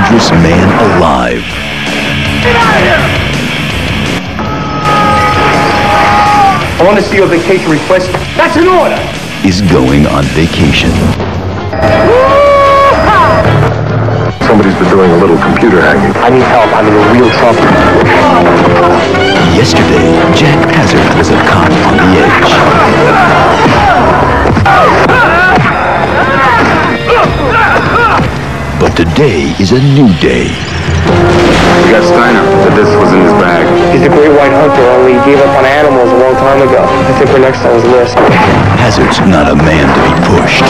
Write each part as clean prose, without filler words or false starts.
dangerous man alive. Get out of here! I want to see your vacation request. That's an order! Is going on vacation. Somebody's been doing a little computer hacking. I need help. I'm in real trouble. Yesterday, Jack Hazard was a cop on the edge. But today is a new day. We got Steiner. Said this was in his bag. He's a great white hunter, only he gave up on animals a long time ago. I think we're next on his list. Hazard's not a man to be pushed.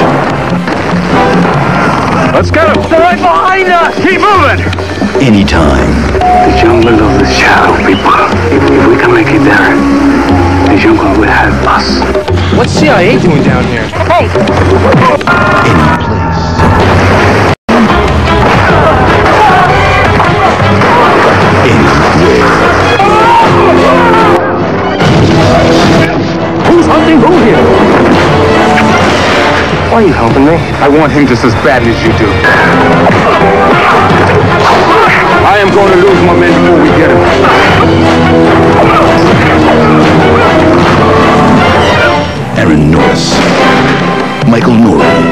Let's go! They're right behind us! Keep moving! Anytime. The jungle of the shadow people. If we can make it there, the jungle will help us. What's CIA doing down here? Hey! Any place. Anywhere. Who's hunting who here? Why are you helping me? I want him just as bad as you do. I am going to lose my men before we get him. Aaron Norris. Michael Nouri.